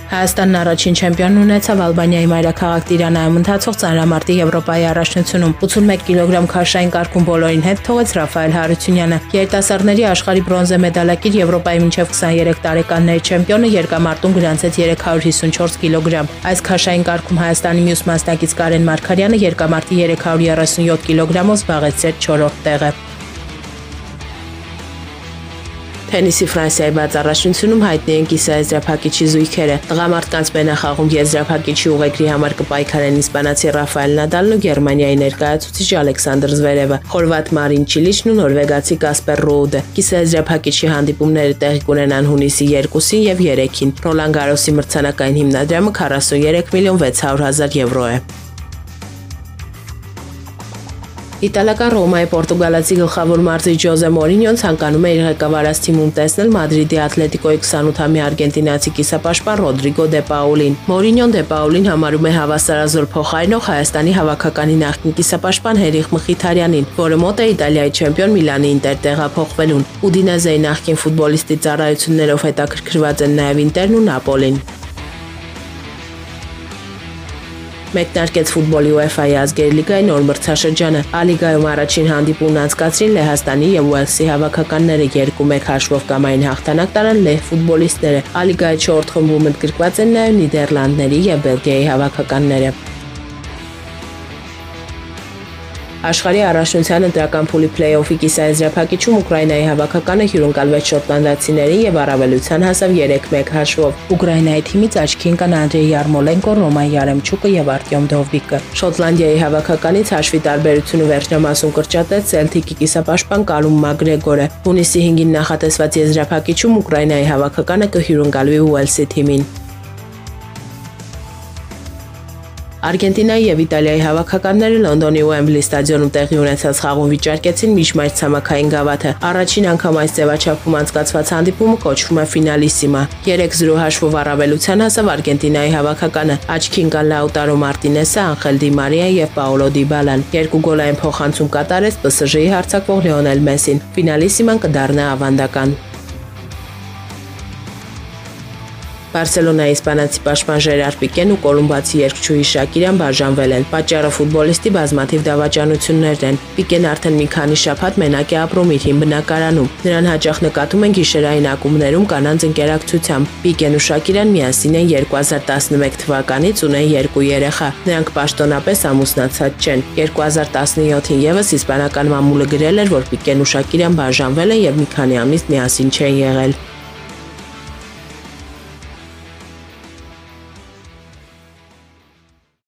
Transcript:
Հայաստանն առաջին չեմպիոնն ունեցավ Ալբանիայի մայրաքաղաք Տիրանայում ընթացող ծանրամարտի Եվրոպայի առաջնությունում 81 կիլոգրամ քաշային կարգում բոլորին հետ թողեց Ռաֆայել Հարությունյանը։ Երիտասարդների աշխարհի բրոնզե մեդալակիր Եվրոպայի մինչև 23 տարեկանների չեմպիոնը երկամարտում գրանցեց 354 կիլոգրամ։ Այս քաշային կարգում Հայաստանի մյուս մասնակից Կարեն Մարգարյանը երկամարտի 337 կիլոգրամով զբաղեցրեց 4-րդ տեղը։ Թենիսի Ֆրանսիայի բաց առաջնությունում հայտնի են կիսաեզրափակիչի զույգերը։ Տղամարդկանց բենախաղում եզրափակիչի ուղեգրի համար կպայքարեն իսպանացի Ռաֆայել Նադալն ու Գերմանիայի ներկայացուցիչ Ալեքսանդր Զվերևը, խորվատ Մարին Չիլիչն ու նորվեգացի Կասպեր Ռուուդը։ Կիսաեզրափակիչի հանդիպումները տեղի կունենան հունիսի 2-ին եւ 3-ին։ Ռոլան Գարոսի մրցանակային հիմնադրամը 43 միլիոն 600 հազար եվրո է։ Իտալական Ռոմայի պորտուգալացի գլխավոր մարզիչ Ջոզե Մորինյոն ցանկանում է իր ղեկավարած թիմում տեսնել Մադրիդի Ատլետիկոյի 28-ամյա արգենտինացի կիսապաշտպան Ռոդրիգո Դե Պաուլին։ Մորինյոն Դե Պաուլին համարում է հավասարազոր փոխարինող Հայաստանի հավաքականի նախկին կիսապաշտպան Հերիխ Մխիթարյանին, որը մոտ է Իտալիայի չեմպիոն Միլանի Ինտեր տեղափոխվելուն։ Ուդինեզեի նախկին ֆուտբոլիստի ծառայություններով հետաքրքրված են նաև Ինտերն ու Նապոլին։ Մեկնարկեց ֆուտբոլի UEFA-ի ազգերի լիգայի նոր մրցաշրջանը։ Ալիգայում առաջին հանդիպումն անցկացրին Լեհաստանի եւ Ուելսի հավաքականները 2-1 հաշվով կամային հաղթանակ տարան լեհ ֆուտբոլիստները։ Ալիգայի 4-րդ խմբում ընդգրկված են նաեւ Նիդերլանդների եւ Բելգիայի հավաքականները։ Աշխարհի առաջնության ընտրական փուլի փլեյ-օֆի կիսաեզրափակիչում Ուկրաինայի հավաքականը հյուրընկալվեց շոտլանդացիներին եւ առավելության հասավ 3-1 հաշվով։ Ուկրաինայի թիմից աչքի ընկան Անդրեյ Յարմոլենկոն, Ռոման Յարեմչուկը եւ Արտյոմ Դովբիկը։ Շոտլանդիայի հավաքականից հաշվի տարբերությունը վերջնամասում կրճատեց Սելթիկի կիսապաշտպան Կալում Մագրեգորը։ Հունիսի 5-ին նախատեսված եզրափակիչում Ուկրաինայի հավաքականը կհյուրընկալվի Ուելսի թիմին։ Արգենտինայի եւ Իտալիայի հավաքականները Լոնդոնի Ուեմբլի ստադիոնում տեղի ունեցած խաղում վիճարկեցին միջմայր ցամաքային գավաթը։ Առաջին անգամ այս ձևաչափում անցկացված հանդիպումը կոչվում է ֆինալիսիմա։ 3-0 հաշվով առավելության հասավ Արգենտինայի հավաքականը։ Աչքի ընկան Լաուտարո Մարտինեսը, Անխել Դի Մարիան եւ Պաոլո Դիբալան։ 2 գոլային փոխանցում կատարեց ՊՍԺ-ի հարձակվող Լիոնել Մեսին։ Ֆինալիսիման կդառնա ավանդական։ Բարսելոնայի իսպանացի պաշտպան Ժերար Պիկեն ու կոլումբացի երգչուհի Շակիրան բաժանվել են։ Պատճառը ֆուտբոլիստի բազմաթիվ դավաճանություններն են։ Պիկեն արդեն մի քանի շաբաթ մենակ է ապրում իր հին բնակարանում։ Նրան հաճախ նկատում են գիշերային ակումբներում կանանց ընկերակցությամբ։ Պիկեն ու Շակիրան միասին են 2011 թվականից ունեն 2 երեխա։ Նրանք պաշտոնապես ամուսնացած չեն։ 2017-ին եւս իսպանական մամուլը գրել էր, որ Պիկեն ու Շակիրան բաժանվել են եւ մի քանի ամիս միասին չեն եղել։